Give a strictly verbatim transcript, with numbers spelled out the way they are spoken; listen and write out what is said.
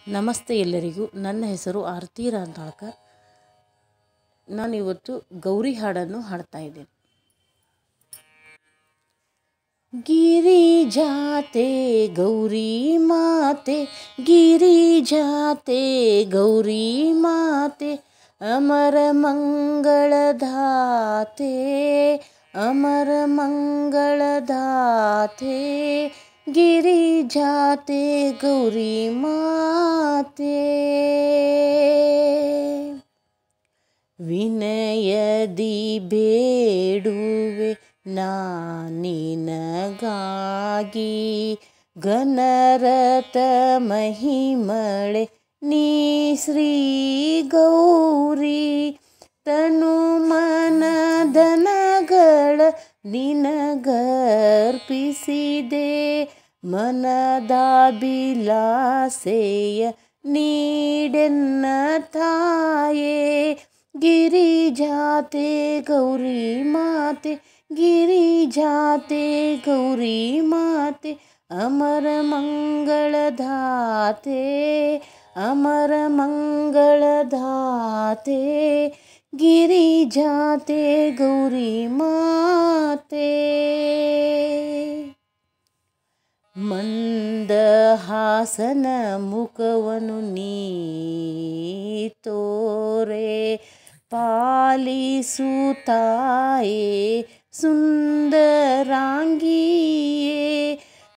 ನಮಸ್ತೆ ಎಲ್ಲರಿಗೂ. ನನ್ನ ಹೆಸರು ಆರತಿ ರಾಂತಾಳ್ಕರ್. ನಾನಿವತ್ತು ಗೌರಿ ಹಾಡನ್ನು ಹಾಡ್ತಾ ಇದ್ದೇನೆ. ಗಿರಿಜಾತೆ ಗೌರಿ ಮಾತೆ, ಗಿರಿಜಾತೆ ಗೌರಿ ಮಾತೆ, ಅಮರ ಮಂಗಳದಾತೆ, ಅಮರ ಮಂಗಳದಾತೆ, ಗಿರಿಜಾತೆ ಗೌರಿ ಮಾತೆ. ವಿನಯದಿ ಬೇಡುವೆ ನಾನಿನಗಾಗಿ, ಘನರತ ಮಹಿಮಳೆ ನೀ ಶ್ರೀ ಗೌರಿ. ತನು ಮನ ಧನಗಳ ನಿನಗರ್ಪಿಸಿದೆ, ಮನದಾಭಿಲಾಸೆಯ ನೀಡೆನ್ನ ತಾಯೇ. ಗಿರಿಜಾತೆ ಗೌರಿ ಮಾತೆ, ಗಿರಿಜಾತೆ ಗೌರಿ ಮಾತೆ, ಅಮರ ಮಂಗಳದಾತೆ, ಅಮರ ಮಂಗಳದಾತೆ, ಗಿರಿಜಾತೆ ಗೌರಿ ಮಾತೆ. ಮಂದಹಾಸನ ಮುಖವನ್ನು ನೀ ತೋರೆ, ಪಾಲಿಸು ತಾಯೇ ಸುಂದರಾಂಗಿ.